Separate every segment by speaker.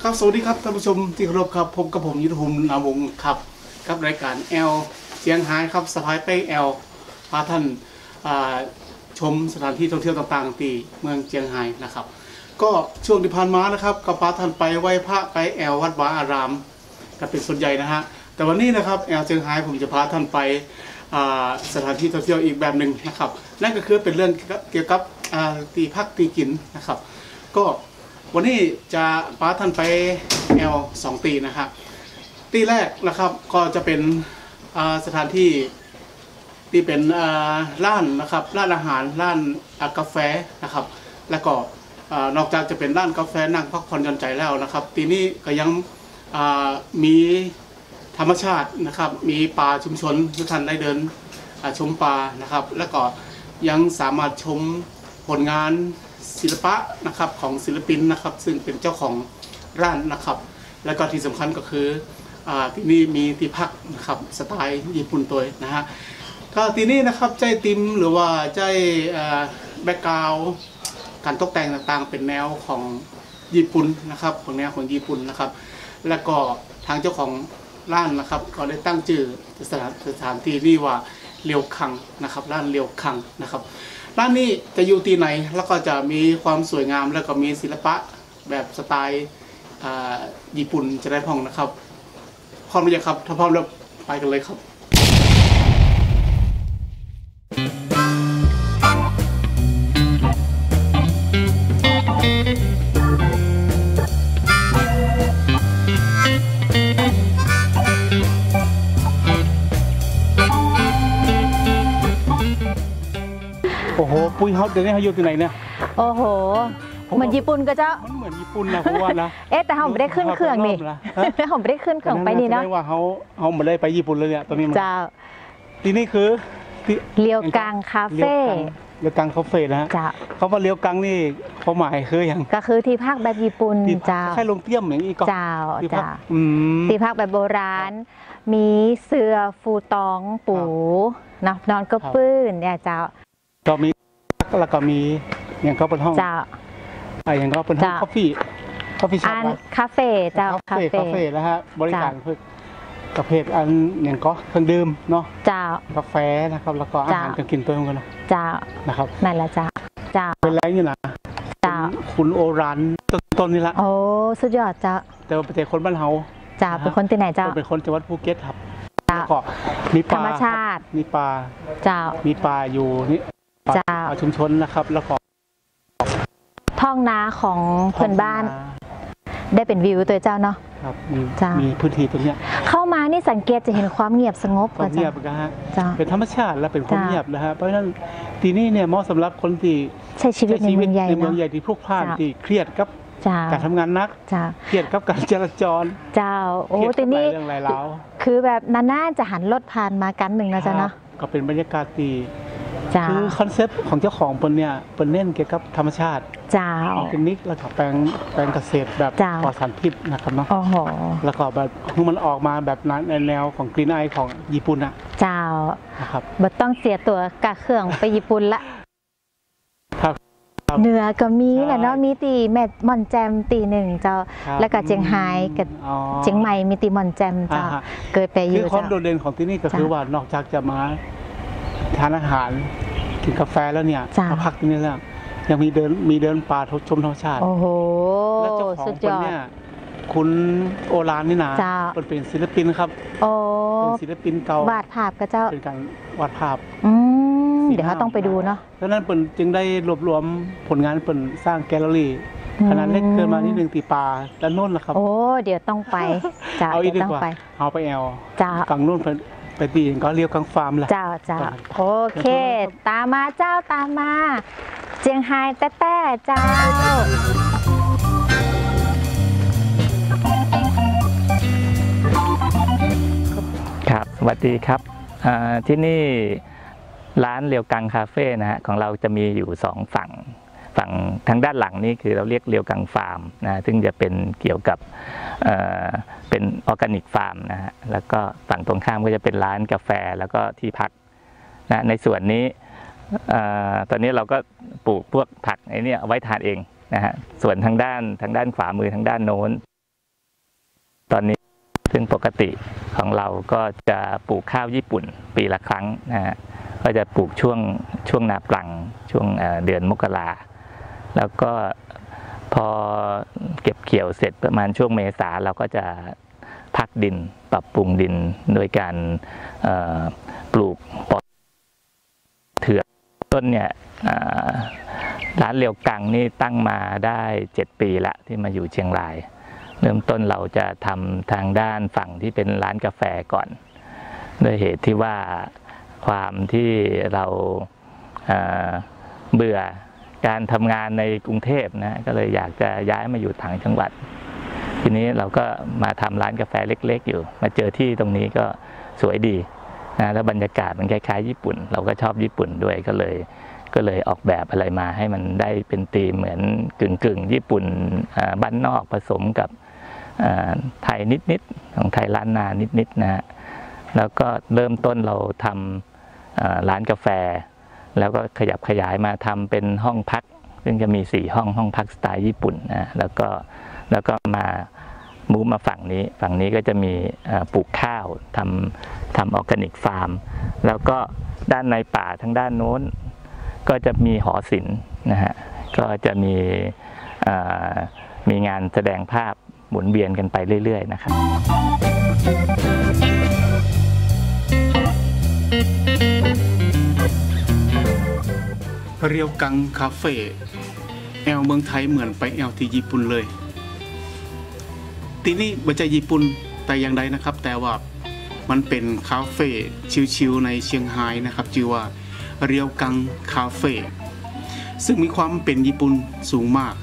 Speaker 1: ครับสวัสดีครับท่านผู้ชมที่เคารพครับพบกับผมยุทธภูมินามวงศ์ครับกับรายการแอลเจียงไฮ้ครับสะพายเป้แอลพาท่านชมสถานที่ท่องเที่ยวต่างๆที่เมืองเจียงไฮ้นะครับก็ช่วงที่ผ่านมานะครับก็พาท่านไปไหว้พระไปแอลวัดวาอารามกันเป็นส่วนใหญ่นะฮะแต่วันนี้นะครับแอลเจียงไฮ้ผมจะพาท่านไปสถานที่ท่องเที่ยวอีกแบบหนึ่งนะครับนั่นก็คือเป็นเรื่องเกี่ยวกับตีพักตีกินนะครับก็วันนี้จะพาท่านไปแอล2 ตีนะครับตีแรกนะครับก็จะเป็นสถานที่ที่เป็นร้านนะครับร้านอาหารร้านกาแฟนะครับแล้วก็นอกจากจะเป็นร้านกาแฟนั่งพักผ่อนหย่อนใจแล้วนะครับทีนี้ก็ยังมีธรรมชาตินะครับมีป่าชุมชนทุกท่านได้เดินชมป่านะครับแล้วก็ยังสามารถชมผลงานศิลปะนะครับของศิลปินนะครับซึ่งเป็นเจ้าของร้านนะครับแล้วก็ที่สำคัญก็คือที่นี่มีที่พักนะครับสไตล์ญี่ปุ่นตัวนะฮะก็ที่นี่นะครับใจติมหรือว่าใจแบ็กกราวด์การตกแต่งต่างๆเป็นแนวของญี่ปุ่นนะครับของแนวของญี่ปุ่นนะครับแล้วก็ทางเจ้าของร้านนะครับก็ได้ตั้งชื่อสถานที่นี่ว่าเลียวคังนะครับร้านเลียวคังนะครับร้านนี้จะอยู่ที่ไหนแล้วก็จะมีความสวยงามแล้วก็มีศิลปะแบบสไตล์ญี่ปุ่นจะได้พองนะครับพร้อมหรือยังครับถ้าพร้อมแล้วไปกันเลยครับโอ้โหปุ้ยเฮาเดี๋ยวนี้เขาอยู่ที่ไหนเนี่ย
Speaker 2: โอ้โหเหมือนญี่ปุ่นก็เจ้า
Speaker 1: มันเหมือนญี่ปุ่นนะเพราะว่านะ
Speaker 2: แต่เขาไม่ได้ขึ้นเครื่องนี่เขาไม่ได้ขึ้นเครื่องไปนี่เนาะ
Speaker 1: ว่าเขาไม่ได้ไปญี่ปุ่นเลยเนี่ยตอนนี้
Speaker 2: เจ้า
Speaker 1: ที่นี่คือ
Speaker 2: เลียวกังคาเฟ่
Speaker 1: เลียวกังคาเฟ่นะฮะเขาว่าเลียวกังนี่เขาหมายคืออย่าง
Speaker 2: ก็คือที่พักแบบญี่ปุ่นเจ้า
Speaker 1: แค่ลงเตี้ยมอย่างนี้ก็
Speaker 2: เจ้าที่พักแบบโบราณมีเสือฟูตองปูนอนก็ปื้นเนี่ยเจ้า
Speaker 1: ก็มีแล้วก็มีอย่างก็เป็นห้องอย่างก็เป็นห้องคอฟฟี่ช็อป
Speaker 2: คาเฟ่เจ้า
Speaker 1: คาเฟ่แล้วฮะบริการเพื่อประเภทอันอย่างก็เครื่องดื่มเนาะ
Speaker 2: เจ้าก
Speaker 1: าแฟนะครับแล้วก็อาหารการกินตัวเองกันเนาะ
Speaker 2: เจ้า
Speaker 1: นะครับ
Speaker 2: นั่นแหละเจ้า
Speaker 1: เป็นไรนี่นะ
Speaker 2: เจ้า
Speaker 1: คุณโอรันต้นนี่ละ
Speaker 2: โอ้สุดยอดเจ้า
Speaker 1: แต่ว่าเป็นคนบ้านเฮา
Speaker 2: เจ้าเป็นคนที่ไหนเจ้า
Speaker 1: เป็นคนจังหวัดภูเก็ตครับก็มีปลาธร
Speaker 2: รมชาติ
Speaker 1: มีปลา
Speaker 2: เจ้า
Speaker 1: มีปลาอยู่นี่
Speaker 2: เจ้า
Speaker 1: ชุมชนนะครับแล้วก็
Speaker 2: ท้องนาของเพื่อนบ้านได้เป็นวิวตัวเจ้าเนาะ
Speaker 1: ครับมีพื้นที่ตรงนี้
Speaker 2: เข้ามานี่สังเกตจะเห็นความเงียบสงบ
Speaker 1: ความเงียบนะฮะเป็นธรรมชาติและเป็นความเงียบนะฮะเพราะฉะนั้นที่นี่เนี่ยเหมาะสำหรับคนที่
Speaker 2: ใช้ชีวิตในเมืองใหญ่
Speaker 1: ที่พลุกพล่านที่เครียดกับการทำงานนักเครียดกับการจราจร
Speaker 2: เจ้าโอ้ที่นี่คือแบบนานๆจะหันรถผ่านมากันหนึ่งนะจ๊ะเนาะ
Speaker 1: ก็เป็นบรรยากาศดีคือคอนเซปต์ของเจ้าของเป็นเนี่ยเป็นเน้นเกี่ยวกับธรรมชาติ
Speaker 2: เจ้า
Speaker 1: ออร์แกนิกแล้วก็แปลงเกษตรแบบปลอดสารพิษนะครับเนาะแล้วก็แบบมันออกมาแบบนั้นในแนวของกรีนไอของญี่ปุ่นอะ
Speaker 2: เจ้า
Speaker 1: นะครับ
Speaker 2: บ่ต้องเสียตัวกะเครื่องไปญี่ปุ่นละเหนือก็มีแหละเนาะมีตีแม่มอนแจมตีหนึ่งเจ้าแล้วก็เจียงไฮ้กับเจียงใหม่มีตีมอนแจมเจ้าเกิดไปอยู่
Speaker 1: คือความโดดเด่นของที่นี่ก็คือว่านอกจากจะมาทานอาหารกินกาแฟแล้วเนี่ยมาพักที่นี่แล้วยังมีเดินป่าชมธรรมชาติ
Speaker 2: โอ้โห
Speaker 1: แล้วเจ้าของคนเนี่ยคุณโอรานนี่นะเป็นศิลปินครับเป็นศิลปินเก่าว
Speaker 2: าดภาพกับเจ้า
Speaker 1: เป็นการวาดภาพ
Speaker 2: เดี๋ยวเขาต้องไปดูเนาะ
Speaker 1: ดังนั้นเป็นจึงได้รวบรวมผลงานเป็นสร้างแกลเลอรี่ขนาดเล็กเกินมานิดนึงตีป่าด้านโน้นแหละครับ
Speaker 2: โอ้เดี๋ยวต้องไปจ้า
Speaker 1: เอาอีกดีกว่าเอาไปแอลฝั่งโน้นไปตีก็เรียวกังฟาร์มแหละ
Speaker 2: เจ้าโอเคตามมาเจ้าตามมาเจียงไฮ้แต้เจ้า
Speaker 3: ครับสวัสดีครับที่นี่ร้านเรียวกังคาเฟ่นะฮะของเราจะมีอยู่2 ฝั่งทางด้านหลังนี่คือเราเรียกเรียวกังฟาร์มนะซึ่งจะเป็นเกี่ยวกับเป็นออร์แกนิกฟาร์มนะฮะแล้วก็ฝั่งตรงข้ามก็จะเป็นร้านกาแฟแล้วก็ที่พักนะในส่วนนี้ตอนนี้เราก็ปลูกพวกผักไอ้นี่เอาไว้ทานเองนะฮะส่วนทางด้านขวามือทางด้านโน้นซึ่งปกติของเราก็จะปลูกข้าวญี่ปุ่นปีละครั้งนะฮะก็จะปลูกช่วงนาปลังช่วงเดือนมกราแล้วก็พอเก็บเกี่ยวเสร็จประมาณช่วงเมษาเราก็จะพักดินปรับปรุงดินโดยการปลูกปอเถื่อนต้นเนี่ยร้านเลียวกังนี่ตั้งมาได้7 ปีละที่มาอยู่เชียงรายเริ่มต้นเราจะทำทางด้านฝั่งที่เป็นร้านกาแฟก่อนด้วยเหตุที่ว่าความที่เราเบื่อการทำงานในกรุงเทพนะก็เลยอยากจะย้ายมาอยู่ต่างจังหวัดทีนี้เราก็มาทำร้านกาแฟเล็กๆอยู่มาเจอที่ตรงนี้ก็สวยดีนะแล้วบรรยากาศมันคล้ายๆญี่ปุ่นเราก็ชอบญี่ปุ่นด้วยก็เลยออกแบบอะไรมาให้มันได้เป็นธีมเหมือนกึ่งญี่ปุ่นบ้านนอกผสมกับไทยนิดๆของไทยล้านนานิดๆนะฮะแล้วก็เริ่มต้นเราทำร้านกาแฟแล้วก็ขยับขยายมาทำเป็นห้องพักซึ่งจะมี4 ห้องพักสไตล์ญี่ปุ่นนะแล้วก็มามูฟมาฝั่งนี้ก็จะมีปลูกข้าวทำออร์แกนิกฟาร์มแล้วก็ด้านในป่าทั้งด้านโน้นก็จะมีหอศิลป์นะฮะก็จะมีงานแสดงภาพหมุนเวียนกันไปเรื่อยๆนะครับ
Speaker 1: เรียวกังคาเฟ่แอลเมืองไทยเหมือนไปแอลที่ญี่ปุ่นเลยที่นี่ไม่ใช่ญี่ปุ่นแต่อย่างใดนะครับ แต่ว่ามันเป็นคาเฟ่ชิลๆในเชียงรายนะครับชื่อว่าเรียวกังคาเฟ่ซึ่งมีความเป็นญี่ปุ่นสูงมาก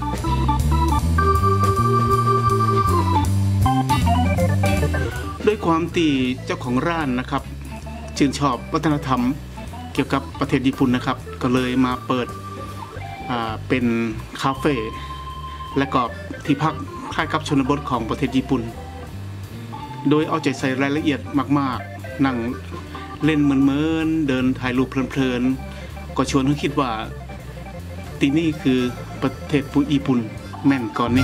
Speaker 1: ด้วยความที่เจ้าของร้านนะครับชื่นชอบวัฒนธรรมเกี่ยวกับประเทศญี่ปุ่นนะครับก็เลยมาเปิดเป็นคาเฟ่และก็ที่พักคล้ายกับชนบทของประเทศญี่ปุ่นโดยเอาใจใส่รายละเอียดมากๆนั่งเล่นเหมือนเดินถ่ายรูปเพลินๆก็ชวนให้คิดว่าที่นี่คือประเทศญี่ปุ่นแม่นก่อนนี่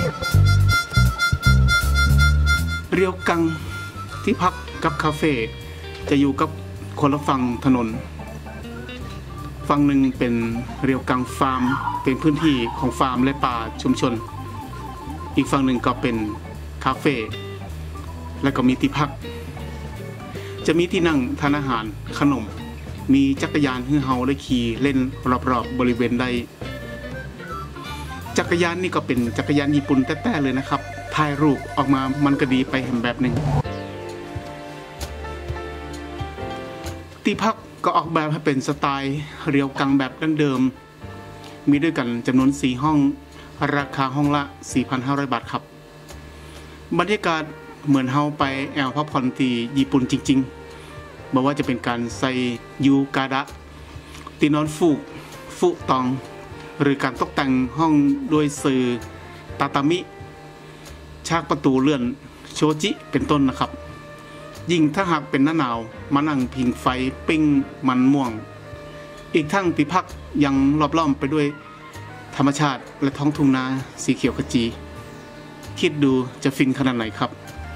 Speaker 1: เรียวกังที่พักกับคาเฟ่จะอยู่กับคนละฝั่งถนนฝั่งหนึ่งเป็นเรียวกังฟาร์มเป็นพื้นที่ของฟาร์มและป่าชุมชนอีกฝั่งหนึ่งก็เป็นคาเฟ่และก็มีที่พักจะมีที่นั่งทานอาหารขนมมีจักรยานให้เฮาได้ขี่เล่นรอบๆบริเวณใดจักรยานนี่ก็เป็นจักรยานญี่ปุ่นแท้ๆเลยนะครับถ่ายรูปออกมามันก็ดีไปเห็นแบบหนึ่งที่พักก็ออกแบบให้เป็นสไตล์เรียวกังแบบดั้งเดิมมีด้วยกันจำนวน4 ห้องราคาห้องละ 4,500 บาทครับบรรยากาศเหมือนเฮาไปแอลพักผ่อนที่ญี่ปุ่นจริงๆบอกว่าจะเป็นการใส่ยูกาดะตีนอนฟูกตองหรือการตกแต่งห้องด้วยสื่อตาตามิฉากประตูเลื่อนโชจิเป็นต้นนะครับยิ่งถ้าหากเป็นหน้าหนาวมานั่งพิงไฟปิ้งมันม่วงอีกทั้งที่พักยังรอบล้อมไปด้วยธรรมชาติและท้องทุ่งนาสีเขียวขจีคิดดูจะฟินขนาดไหนครับ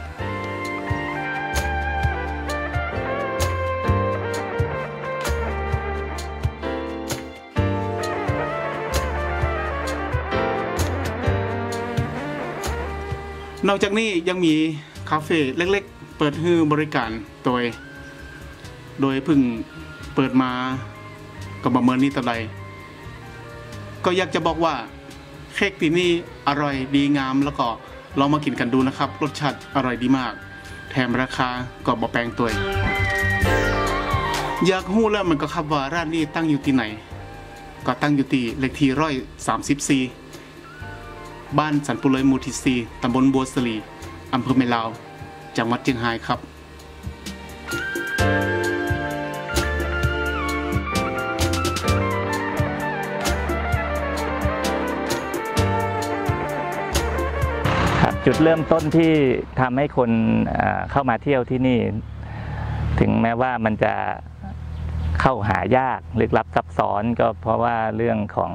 Speaker 1: นอกจากนี้ยังมีคาเฟ่เล็กๆเปิดให้บริการโดยเพิ่งเปิดมาก็ประเมินนี้ต่อใดก็อยากจะบอกว่าเค้กที่นี่อร่อยดีงามแล้วก็ลองมากินกันดูนะครับรสชาติอร่อยดีมากแถมราคาก็บ่แพงตัวอยากรู้แล้วมันก็ครับว่าร้านนี้ตั้งอยู่ที่ไหนก็ตั้งอยู่ที่เลขที่134บ้านสันปุเลยหมู่ที่4ตำบลบัวสลีอำเภอแม่ลาวจังหวัดเชียงรายครับ
Speaker 3: จุดเริ่มต้นที่ทำให้คนเข้ามาเที่ยวที่นี่ถึงแม้ว่ามันจะเข้าหายากลึกลับซับซ้อนก็เพราะว่าเรื่องของ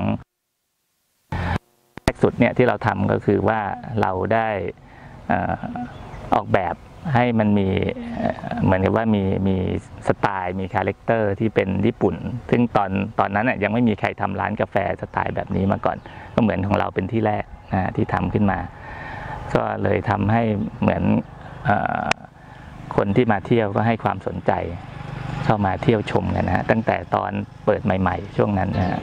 Speaker 3: แรกสุดเนี่ยที่เราทำก็คือว่าเราได้ออกแบบให้มันมีเหมือนกับว่ามีสไตล์มีคาแรคเตอร์ที่เป็นญี่ปุ่นซึ่งตอนนั้นยังไม่มีใครทำร้านกาแฟสไตล์แบบนี้มาก่อนก็เหมือนของเราเป็นที่แรกนะที่ทำขึ้นมาก็เลยทำให้เหมือนคนที่มาเที่ยวก็ให้ความสนใจเข้ามาเที่ยวชมกันนะตั้งแต่ตอนเปิดใหม่ๆช่วงนั้นนะ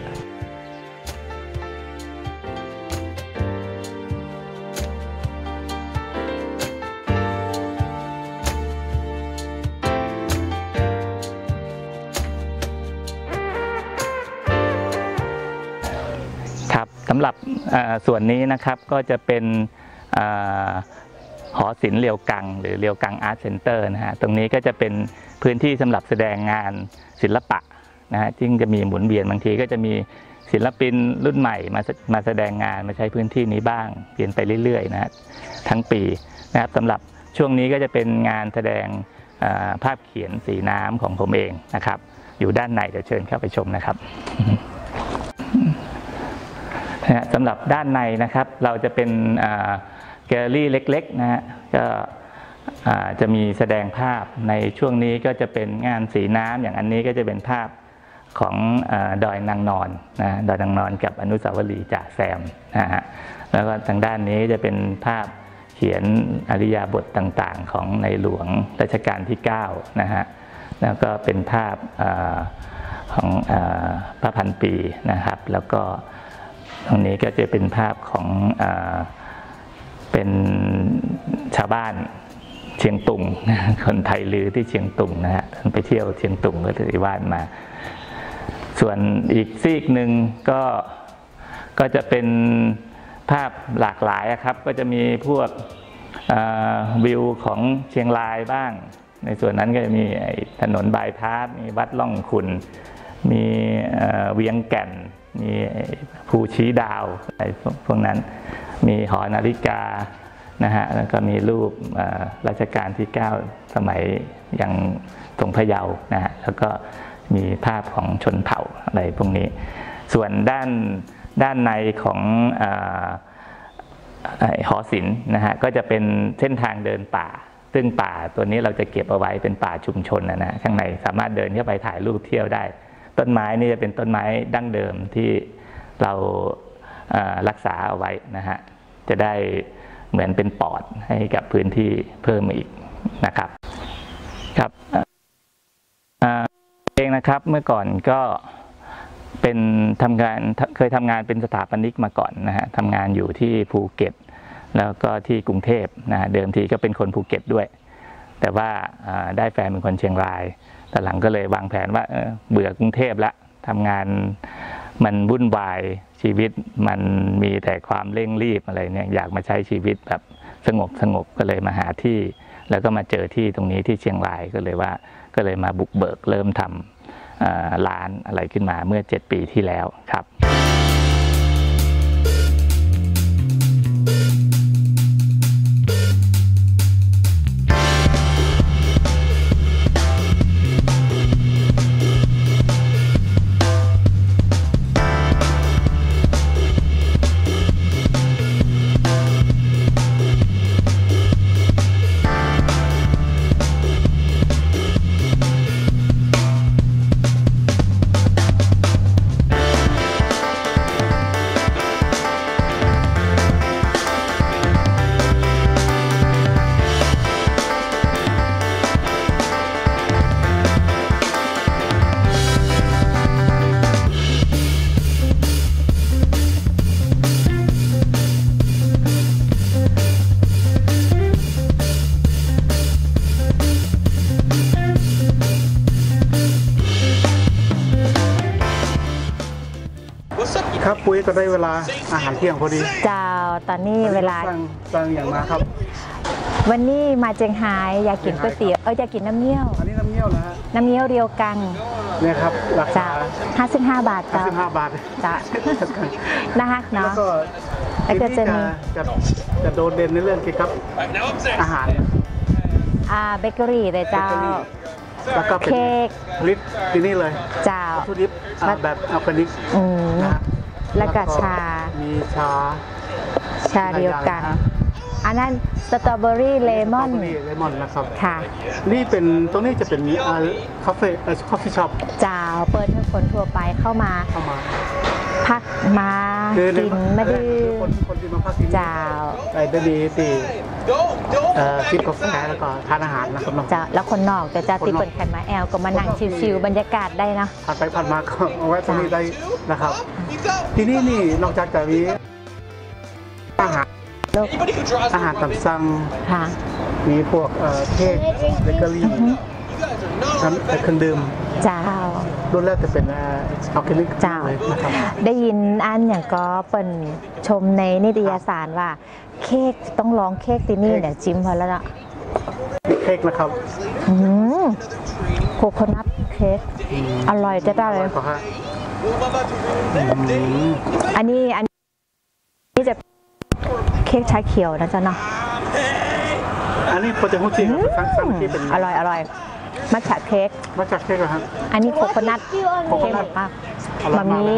Speaker 3: สำหรับส่วนนี้นะครับก็จะเป็นหอศิลป์เรียวกังหรือเรียวกังอาร์ตเซ็นเตอร์นะฮะตรงนี้ก็จะเป็นพื้นที่สำหรับแสดงงานศิลปะนะฮะซึ่งจะมีหมุนเวียนบางทีก็จะมีศิลปินรุ่นใหม่มาแสดงงานมาใช้พื้นที่นี้บ้างเปลี่ยนไปเรื่อยๆนะฮะทั้งปีนะครับสำหรับช่วงนี้ก็จะเป็นงานแสดงภาพเขียนสีน้ำของผมเองนะครับอยู่ด้านในเดี๋ยวเชิญเข้าไปชมนะครับสำหรับด้านในนะครับเราจะเป็นแกลเลอรี่เล็กๆนะฮะก็จะมีแสดงภาพในช่วงนี้ก็จะเป็นงานสีน้ำอย่างอันนี้ก็จะเป็นภาพของดอยนางนอนนะดอยนางนอนกับอนุสาวรีย์จ่าแซมนะฮะแล้วก็ทางด้านนี้จะเป็นภาพเขียนอริยบทต่างๆของในหลวงรัชกาลที่9นะฮะแล้วก็เป็นภาพของพระพันปีนะครับแล้วก็ตรงนี้ก็จะเป็นภาพของเป็นชาวบ้านเชียงตุงคนไทยลือที่เชียงตุงนะฮะไปเที่ยวเชียงตุงก็ถือวาดมาส่วนอีกซีกหนึ่งก็จะเป็นภาพหลากหลายครับก็จะมีพวกวิวของเชียงรายบ้างในส่วนนั้นก็จะมีถนนบายพาสมีวัดล่องขุนมีเวียงแก่นมีภูชี้ดาวอะไรพวกนั้นมีหอนาฬิกานะฮะแล้วก็มีรูปรัชกาลที่9สมัยยังทรงพระเยาว์นะฮะแล้วก็มีภาพของชนเผ่าอะไรพวกนี้ส่วนด้านในของหอศิลป์นะฮะก็จะเป็นเส้นทางเดินป่าซึ่งป่าตัวนี้เราจะเก็บเอาไว้เป็นป่าชุมชนนะข้างในสามารถเดินเข้าไปถ่ายรูปเที่ยวได้ต้นไม้นี่จะเป็นต้นไม้ดั้งเดิมที่เรารักษาเอาไว้นะฮะจะได้เหมือนเป็นปอดให้กับพื้นที่เพิ่มอีกนะครับครับเองนะครับเมื่อก่อนก็เป็นเคยทำงานเป็นสถาปนิกมาก่อนนะฮะทำงานอยู่ที่ภูเก็ตแล้วก็ที่กรุงเทพนะฮะเดิมทีก็เป็นคนภูเก็ตด้วยแต่ว่าได้แฟนเป็นคนเชียงรายแต่หลังก็เลยวางแผนว่าเบื่อกรุงเทพละทำงานมันวุ่นวายชีวิตมันมีแต่ความเร่งรีบอะไรเนี่ยอยากมาใช้ชีวิตแบบสงบก็เลยมาหาที่แล้วก็มาเจอที่ตรงนี้ที่เชียงรายก็เลยมาบุกเบิกเริ่มทำร้านอะไรขึ้นมาเมื่อ7 ปีที่แล้วครับ
Speaker 1: ครับปุ้ยก็ได้เวลาอาหารเที่ยงพอดี
Speaker 2: เจ้าตอนนี้เวลา
Speaker 1: สั่งอย่างมาครับ
Speaker 2: วันนี้มาเจียงไฮ้อยากกินก๋วยเตี๋ยวอยากกินน้ำเงี้ยว
Speaker 1: อันนี้น้ำเงี้ยวนะฮะ
Speaker 2: น้ำเงี้ยวเรียวกัง
Speaker 1: เนี่ยครับราคา
Speaker 2: 55 บาทเจ้า
Speaker 1: 55 บาท
Speaker 2: จ้าน่าฮักเนาะ
Speaker 1: แล้วก็จะมีจะโดดเด่นในเรื่องเกี่ยวกับอาหาร
Speaker 2: เบเกอรี่เลยเจ้า
Speaker 1: แล้วก็เค้กผลิตที่นี่เลย
Speaker 2: เจ้า
Speaker 1: วัตถุดิบแบบออร์แกนิก
Speaker 2: แล้วก็ชา
Speaker 1: มีชา
Speaker 2: เรียวกังอันนั้นสตรอเบอรี่เลมอน
Speaker 1: เลมอนนะครับ
Speaker 2: ค่ะ
Speaker 1: นี่เป็นตรงนี้จะเป็นคาเฟ่คอฟฟี่ช็อป
Speaker 2: จ้าเปิดให้คนทั่วไปเข้ามาพักมากินมาดื่ม
Speaker 1: คนที่มาพักที่นี่
Speaker 2: จ้า
Speaker 1: ได้ดีตีกินกาแฟแล้วก็ทานอาหารนะครับน้อง
Speaker 2: จ้าแล้วคนนอกจะติดเปิดแคมมาแอลก็มานั่งชิวๆบรรยากาศได้นะ
Speaker 1: ผ่านไปผ่านมาก็เอาไว้ตรงนี้ได้นะครับที่นี่นี่นอกจากจะมีอาหารตามสั่ง
Speaker 2: ค่ะ
Speaker 1: มีพวกเค้กเบเกอรี่น้ำเครื่องดื่ม
Speaker 2: เจ้า
Speaker 1: รุ่นแรกจะเป็นออร์แกนิก
Speaker 2: เจ้า
Speaker 1: เลยนะครับ
Speaker 2: ได้ยินอันอย่างก็เปิ่นชมในนิตยสารว่าเค้กต้องลองเค้กที่นี่เนี่ยจิ้มพอแล้วเนาะ
Speaker 1: เค้กนะครับ
Speaker 2: โคโคนัทเค้กอร่อยจะได้เลย
Speaker 1: ขอฮะ
Speaker 2: อันนี้จะเค้กชาเขียวนะจ๊ะเนาะ
Speaker 1: อันนี้โปรเจกต์จริงสั่งที่เป็น
Speaker 2: อร่อยมัทฉะเค้ก
Speaker 1: มาจากเค้กเหรอครับ
Speaker 2: อันนี้โคโคนัทเค้กแบบปากแบบนี้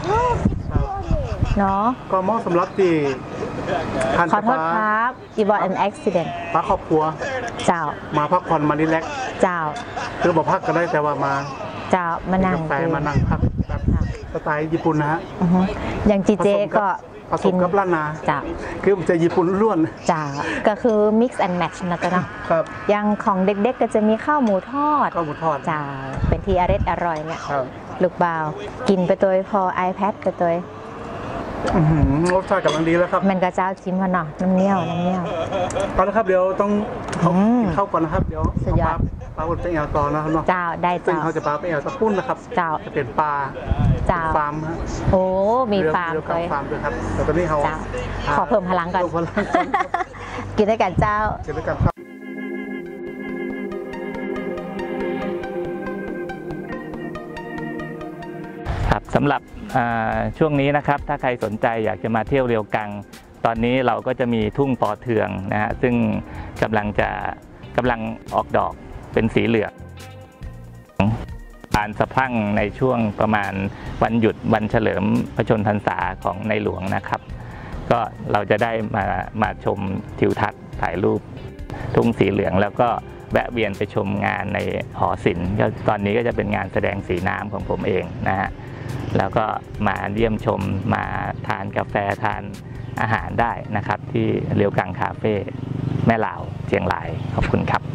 Speaker 2: เนาะ
Speaker 1: ก็เหมาะสำหรับที่ทาน
Speaker 2: ขอโทษ
Speaker 1: ป
Speaker 2: ค
Speaker 1: ลา
Speaker 2: รับอีบอลแอนด์อุบิเหตุ
Speaker 1: ปลาครอบครัว
Speaker 2: เจ้า
Speaker 1: มาพักผ่อนมารีแลกซ์
Speaker 2: เจ้า
Speaker 1: คือบอกพักก็ได้แต่ว่ามา
Speaker 2: เจ้ามานั่ง
Speaker 1: กาแฟมานั่งพักแบบสไตล์ญี่ปุ่นนะฮะ
Speaker 2: อย่างจีเจก็
Speaker 1: ผสมกับล้านนา
Speaker 2: เจ้า
Speaker 1: คือมันจะญี่ปุ่นล้วน
Speaker 2: จ้าก็คือ mix and match นะจ๊ะเนาะ
Speaker 1: ครับ
Speaker 2: อย่างของเด็กๆก็จะมีข้าวหมูทอด
Speaker 1: ข้าวหมูทอด
Speaker 2: จ้าเป็นที่อร่อยเนี่ย
Speaker 1: ครับ
Speaker 2: ลูกบ่าวกินไปตัวพอ iPad ไปตัว
Speaker 1: รสชาติกำลังดีแล้วครับ
Speaker 2: มันก็เจ้าจิ้มพอเนาะน้ำเงี้ยว
Speaker 1: เอาละครับเดี๋ยวต้องกินข้าวก่อนนะครับเดี๋ยว
Speaker 2: สุดยอด
Speaker 1: ปลาบนไปแอลต่อนะครับเนาะ
Speaker 2: เจ้าได้
Speaker 1: ซึ่ง
Speaker 2: เจ้า
Speaker 1: เขาจะปลาไปแอลตะปุ้นนะครับ
Speaker 2: เจ้า
Speaker 1: จะเป็นปลา
Speaker 2: เจ้า
Speaker 1: ฟาร์มฮะ
Speaker 2: โอ้มีฟาร์ม
Speaker 1: เรือ
Speaker 2: เลย
Speaker 1: ฟาร์มด้วยครับแต่ตอนนี้เขา
Speaker 2: เจ้าขอเพิ่มพลังก่อน
Speaker 1: เพิ่มพลังก่อนครับ
Speaker 2: กินด้วยกันเจ้า
Speaker 1: เจอกันครับ
Speaker 3: ครับสำหรับช่วงนี้นะครับถ้าใครสนใจอยากจะมาเที่ยวเรียวกัง ตอนนี้เราก็จะมีทุ่งปอเทืองนะฮะซึ่งกำลังออกดอกเป็นสีเหลืองบานสะพรั่งในช่วงประมาณวันหยุดวันเฉลิมพระชนมพรรษาของในหลวงนะครับ ก็เราจะได้มาชมทิวทัศน์ถ่ายรูปทุ่งสีเหลืองแล้วก็แวะเวียนไปชมงานในหอศิลป์ตอนนี้ก็จะเป็นงานแสดงสีน้ำของผมเองนะฮะแล้วก็มาเยี่ยมชมมาทานกาแฟทานอาหารได้นะครับที่เรียวกังคาเฟ่แม่ลาวเชียงรายขอบคุณครับ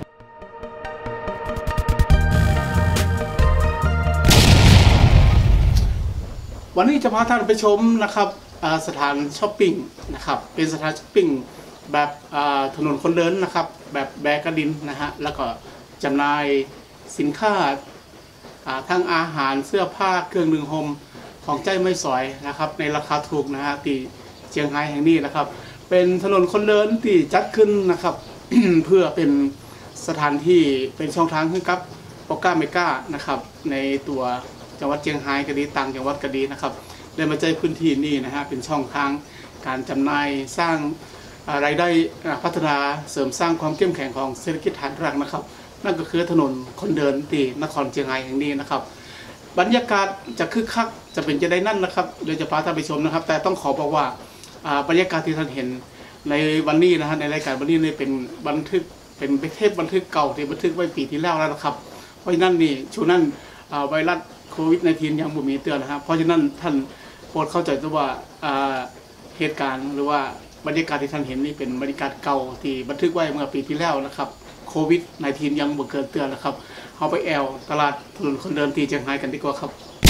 Speaker 1: วันนี้จะพาท่านไปชมนะครับสถานช้อปปิ้งนะครับเป็นสถานช้อปปิ้งแบบถนนคนเดินนะครับแบบแบกกระดินนะฮะแล้วก็จำหน่ายสินค้าทั้งอาหารเสื้อผ้าเครื่องนึ่งห่มของใจไม่สอยนะครับในราคาถูกนะฮะที่เชียงรายแห่งนี้นะครับเป็นถนนคนเดินที่จัดขึ้นนะครับ เพื่อเป็นสถานที่เป็นช่องทางให้กับโอก้าเมก้านะครับในตัวจังหวัดเชียงรายก็ดีต่างจังหวัดก็ดีนะครับได้มาใจพื้นที่นี่นะฮะเป็นช่องทางการจำหน่ายสร้างรายได้พัฒนาเสริมสร้างความเข้มแข็งของเศรษฐกิจฐานรากนะครับนั่นก็คือถนนคนเดินที่นครเชียงรายแห่งนี้นะครับบรรยากาศจะคึกคักจะเป็นจะได้นั่นนะครับเดี๋ยวจะพาท่านไปชมนะครับแต่ต้องขอบอกว่าบรรยากาศที่ท่านเห็นในวันนี้นะฮะในรายการวันนี้เนี่ยเป็นบันทึกเป็นเทปบันทึกเก่าที่บันทึกไว้ปีที่แล้วนะครับเพราะฉะนั้นนี่ช่วงนั้นไวรัสโควิด-19 ยังบ่มีเตือนนะครับเพราะฉะนั้นท่านโปรดเข้าใจด้วยว่าเหตุการณ์หรือว่าบรรยากาศที่ท่านเห็นนี่เป็นบรรยากาศเก่าที่บันทึกไว้เมื่อปีที่แล้วนะครับโควิด-19 ยังบ่เกิดเตือนนะครับเอาไปแอลตลาดถนนคนเดินที่เชียงรายกันดีกว่าครับ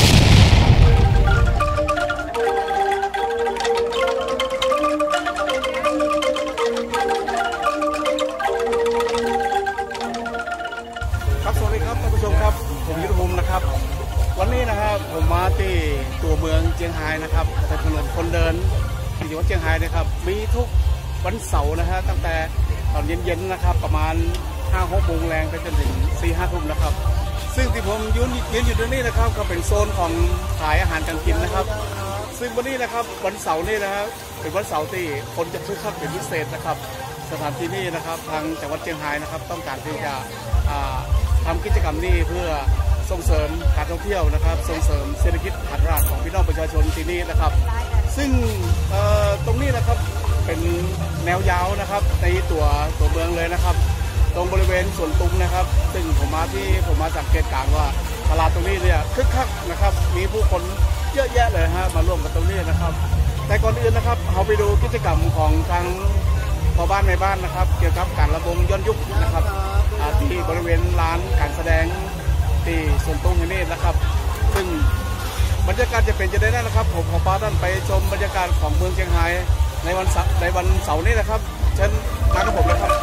Speaker 1: สวัสดีครับท่านผู้ชมครับผมยุทธภูมินะครับวันนี้นะครับผมมาที่ตัวเมืองเชียงรายนะครับถนนคนเดินที่จังหวัดเชียงรายนะครับมีทุกวันเสาร์นะฮะตั้งแต่ตอนเย็นๆนะครับประมาณ 5-6 โมงแรงไปจนถึง 4-5 ทุ่มนะครับซึ่งที่ผมยืนอยู่ตรงนี้นะครับก็เป็นโซนของขายอาหารการกินนะครับซึ่งวันนี้นะครับวันเสาร์นี่นะครับเป็นวันเสาร์ที่คนจะคึกคักเป็นพิเศษนะครับสถานที่นี้นะครับทางจังหวัดเชียงรายนะครับต้องการที่จะทำกิจกรรมนี้เพื่อส่งเสริมการท่องเที่ยวนะครับส่งเสริมเศรษฐกิจฐานรากของพี่น้องประชาชนที่นี่นะครับซึ่งตรงนี้นะครับเป็นแนวยาวนะครับในตัวเมืองเลยนะครับตรงบริเวณสวนตุ้มนะครับซึ่งผมมาสังเกตการณ์ว่าตลาดตรงนี้เนี่ยคึกคักนะครับมีผู้คนเยอะแยะเลยฮะมาร่วมกันตรงนี้นะครับแต่ก่อนอื่นนะครับเราไปดูกิจกรรมของทางพ่อบ้านแม่บ้านนะครับเกี่ยวกับการระบงย้อนยุคนะครับที่บริเวณลานการแสดงที่สวนตุ้มนี่นะครับซึ่งบรรยากาศจะเป็นจะได้นะครับผมขอพาท่านไปชมบรรยากาศของเมืองเชียงรายในวันเสาร์นี้นะครับเชิญทางกับผมเลยครับ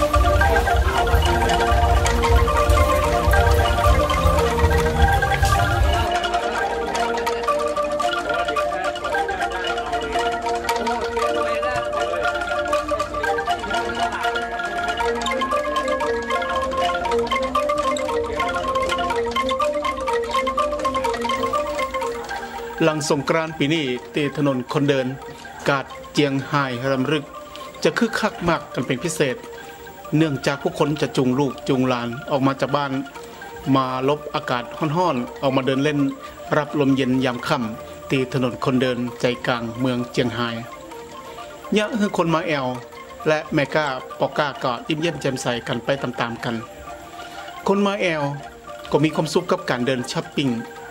Speaker 1: หลังสงกรานต์ปีนี้ที่ถนนคนเดินกาดเจียงไฮ้รำลึกจะคึกคักมากกันเป็นพิเศษเนื่องจากผู้คนจะจูงลูกจูงหลานออกมาจากบ้านมาลบอากาศร้อนๆออกมาเดินเล่นรับลมเย็นยามค่ำที่ถนนคนเดินใจกลางเมืองเจียงไฮ้ยะคือคนมาแอลและแมก้าปอก้าก็ยิ้มเย้มแจ่มใสกันไปตามๆกันคนมาแอลก็มีความสุขกับการเดินช้อปปิ้ง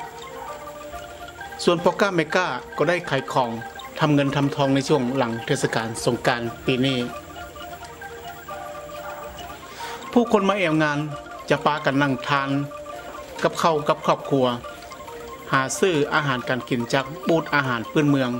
Speaker 1: ส่วนปอก้าเมก้าก็ได้ขายของทำเงินทำทองในช่วงหลังเทศกาลสงกรานต์ปีนี้ผู้คนมาแอวงานจะปากันนั่งทานกับข้าวกับครอบครัวหาซื้ออาหารการกินจากบูธอาหารพื้นเมือง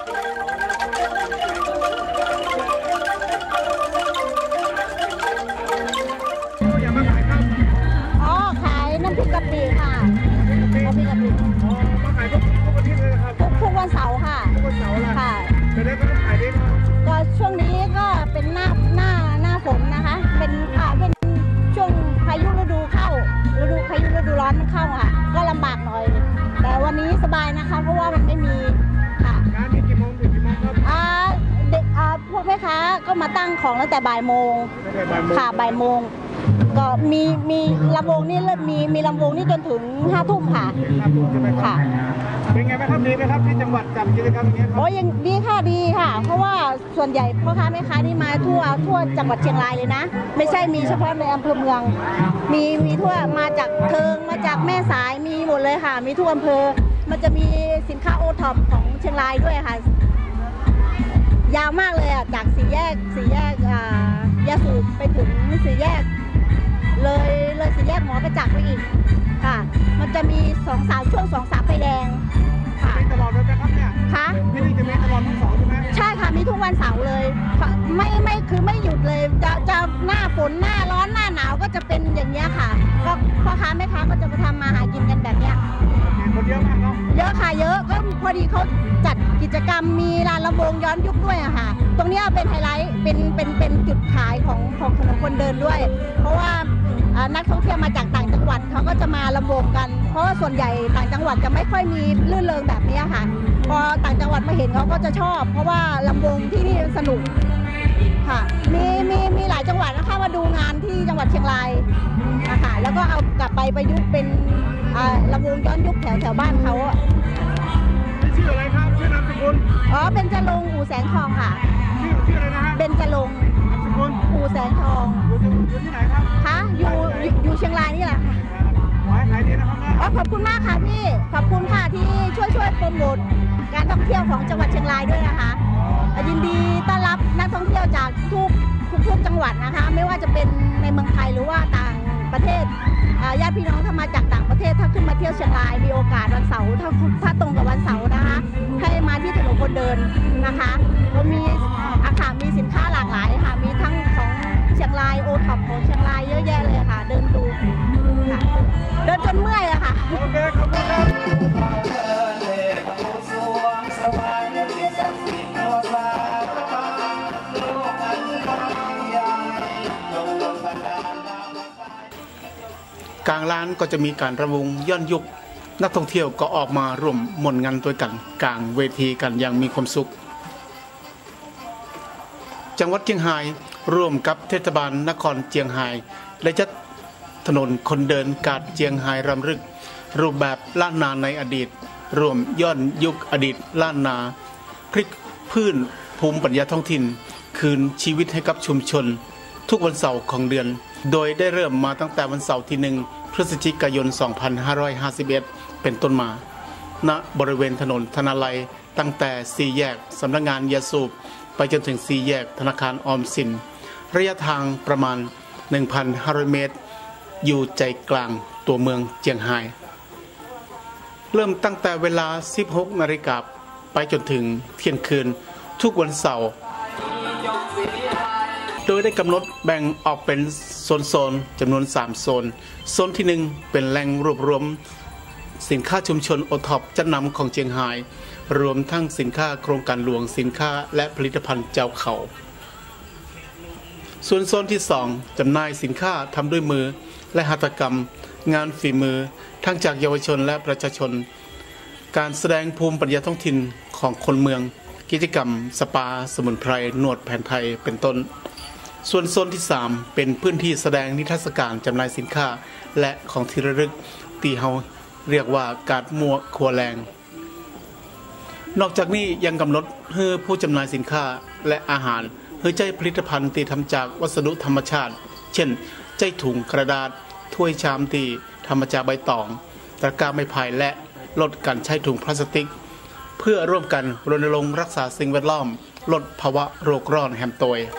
Speaker 2: อ๋อขายน้ำพริกกะปิค่ะน้ำพริกกะปิ
Speaker 1: มาขายทุกอาทิตย์เลยครับ
Speaker 2: ทุกวันเสาร์ค่ะ
Speaker 1: ทุกวันเสาร์ละ
Speaker 2: ค่ะ
Speaker 1: จะได้ก็ขายได้
Speaker 2: ก็ช่วงนี้ก็เป็นหน้าฝนนะคะเป็นช่วงพายุฤดูเข้าพายุฤดูร้อนมันเข้าค่ะก็ลำบากหน่อยแต่วันนี้สบายนะคะเพราะว่ามันไม่มีค่ะ
Speaker 1: ร้านมีกี่โมงถึงกี่โมงครับ
Speaker 2: เด็กพวกแม่ค้าก็มาตั้งของตั้งแต่บ่ายโมงค่ะบ่ายโมงก็มีลำวงนี่มีลำวงนี่จนถึง5 ทุ่มค่ะค่ะ
Speaker 1: เป็นไงไหมครับดีไหมครับที่จังหวัดจัดกิจกรรมอย่างเงี้ย
Speaker 2: โอ้ยังดีค่ะเพราะว่าส่วนใหญ่พ่อค้าแม่ค้านี่มาทั่วจังหวัดเชียงรายเลยนะไม่ใช่มีเฉพาะในอำเภอเมืองมีทั่วมาจากเทิงมาจากแม่สายมีหมดเลยค่ะมีทั่วอำเภอมันจะมีสินค้าโอท็อปของเชียงรายด้วยค่ะยาวมากเลยอ่ะจากสี่แยกยาสูบไปถึงสี่แยกเลยสี่แยกหมอกระจักไปอีกค่ะมันจะมี2-3 ช่วง 2-3 ไฟแดงค่ะ
Speaker 1: ตลอดเลยนะครับเนี่ย
Speaker 2: ค่ะ
Speaker 1: ที่นี่จะมีตลอดทั้ง2ใช่ไหม
Speaker 2: ใช่ค่ะมีทุกวันเสาร์เลยไม่คือไม่หยุดเลยจะหน้าฝนหน้าร้อนหน้าหนาวก็จะเป็นอย่างเงี้ยค่ะก็พ่อค้าแม่ค้าก็จะมาทำมาหากินกันแบบเนี้ย
Speaker 1: คนเยอะมากเนาะ
Speaker 2: เยอะค่ะเยอะก็พอดีเขาจัดกิจกรรมมีลานลำวงย้อนยุคด้วยอะค่ะตรงนี้เป็นไฮไลท์เป็นจุดขายของถนนคนเดินด้วยเพราะว่านักท่องเที่ยวมาจากต่างจังหวัดเขาก็จะมาลำวงกันเพราะว่าส่วนใหญ่ต่างจังหวัดจะไม่ค่อยมีลื่นเริงแบบนี้ค่ะพอต่างจังหวัดมาเห็นเขาก็จะชอบเพราะว่าลำวงที่นี่สนุกค่ะมีหลายจังหวัดนะคะมาดูงานที่จังหวัดเชียงรายนะคะแล้วก็เอากลับไปประยุกต์เป็นลำวงย้อนยุคแถวบ้านเขา
Speaker 1: ชื่ออะไรครับชื่อนามสกุล
Speaker 2: เป็นจรงอู่แสงทองค่ะ
Speaker 1: ชื่ออะไรนะฮะ
Speaker 2: เป็นจรง
Speaker 1: นามสกุล
Speaker 2: อู่แสงทอง
Speaker 1: อยู่ที่ไหนครับ
Speaker 2: คะอยู่เชียงรายนี่แหละค่ะ
Speaker 1: ขายดีนะครับ
Speaker 2: ขอบคุณมากค่ะพี่ขอบคุณค่ะที่ช่วยโปรโมทการท่องเที่ยวของจังหวัดเชียงรายด้วยนะคะยินดีต้อนรับนักท่องเที่ยวจากทุกจังหวัดนะคะไม่ว่าจะเป็นในเมืองไทยหรือว่าต่างประเทศญาติพี่น้องถ้ามาจากต่างประเทศถ้าขึ้นมาเที่ยวเชียงรายมีโอกาสวันเสาร์ถ้าตรงกับวันเสาร์นะคะให้มาที่ถนนคนเดินนะคะก็มีสินค้าหลากหลายค่ะมีทั้งของเชียงรายโอท็อปของเชียงรายเยอะแยะเลยค่ะเดินดูค่ะเดินจนเมื่อยอะค่ะ
Speaker 1: โอเคขอบคุณครับกลางร้านก็จะมีการรำวงย้อนยุคนักท่องเที่ยวก็ออกมาร่วมมวลงานด้วยกันกลางเวทีกันอย่างมีความสุขจังหวัดเชียงรายร่วมกับเทศบาลนครเชียงรายและจัดถนนคนเดินกาดเชียงรายรำลึกรูปแบบล้านนาในอดีตรวมย้อนยุคอดีตล้านนาพลิกพื้นภูมิปัญญาท้องถิ่นคืนชีวิตให้กับชุมชนทุกวันเสาร์ของเดือนโดยได้เริ่มมาตั้งแต่วันเสาร์ที่1 พฤศจิกายน 2551 เป็นต้นมาณบริเวณถนนธนาลัยตั้งแต่4แยกสำนักงานยาสูบไปจนถึง4แยกธนาคารออมสินระยะทางประมาณ 1,500 เมตรอยู่ใจกลางตัวเมืองเจียงไฮ้เริ่มตั้งแต่เวลา 16 นาฬิกาไปจนถึงเที่ยงคืนทุกวันเสาร์โดยได้กำหนดแบ่งออกเป็นโซนจำนวน3โซนที่1เป็นแหล่งรวบรวมสินค้าชุมชนโอท็อปชั้นนำของเจียงไฮ้รวมทั้งสินค้าโครงการหลวงสินค้าและผลิตภัณฑ์เจ้าเขาส่วนโซนที่2จำหน่ายสินค้าทำด้วยมือและหัตถกรรมงานฝีมือทั้งจากเยาวชนและประชาชนการแสดงภูมิปัญญาท้องถิ่นของคนเมืองกิจกรรมสปาสมุนไพรนวดแผนไทยเป็นต้นส่วนโซนที่3เป็นพื้นที่แสดงนิทรรศการจำหน่ายสินค้าและของที่ระลึกที่เฮาเรียกว่าการมัวครัวแรงนอกจากนี้ยังกำหนดให้ผู้จำหน่ายสินค้าและอาหารให้ใจผลิตภัณฑ์ที่ทำจากวัสดุธรรมชาติเช่นใจถุงกระดาษถ้วยชามที่ทำมาจากใบตองตะกร้าไม้ไผ่และลดการใช้ถุงพลาสติกเพื่อร่วมกันรณรงค์รักษาสิ่งแวดล้อมลดภาวะโลกร้อนแฮมโตย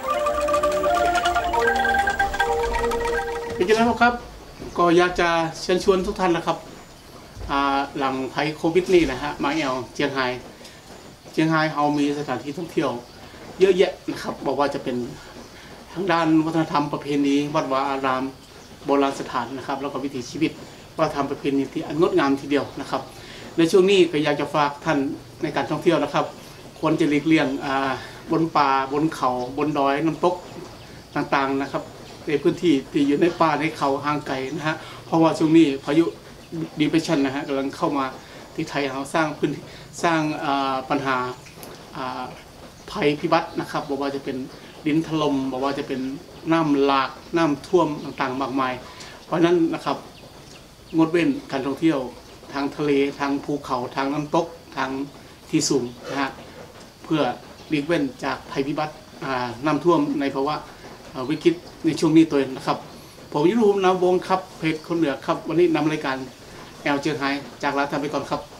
Speaker 1: เป็นยังไงครับก็อยากจะเชิญชวนทุกท่านนะครับหลังภัยโควิดนี่นะฮะมาแอวเจียงไฮ้เฮามีสถานที่ท่องเที่ยวเยอะแยะนะครับบอกว่าจะเป็นทางด้านวัฒนธรรมประเพณีวัดวาอารามโบราณสถานนะครับแล้วก็วิถีชีวิตวัฒนธรรมประเพณีที่งดงามทีเดียวนะครับในช่วงนี้ก็อยากจะฝากท่านในการท่องเที่ยวนะครับควรจะหลีกเลี่ยงบนป่าบนเขาบนดอยน้ำตกต่างๆนะครับในพื้นที่ที่อยู่ในป่าในเขาห่างไกลนะฮะเพราะว่าช่วงนี้พายุดีเพรสชันนะฮะกำลังเข้ามาที่ไทยเราสร้างพื้นสร้างปัญหาภัยพิบัตินะครับบอกว่าจะเป็นดินถล่มบอกว่าจะเป็นน้ำหลากน้ำท่วมต่างๆมากมายเพราะนั้นนะครับงดเว้นการท่องเที่ยวทางทะเลทางภูเขาทางน้ำตกทางที่สูงนะฮะเพื่อหลีกเว้นจากภัยพิบัติน้ำท่วมในภาวะวิกฤตในช่วงนี้ตัวเองนะครับผมยุทธภูมินามวงครับเพจคนเหนือครับวันนี้นำรายการแอลเจียงไฮ้จากลาท่านไปก่อนครับ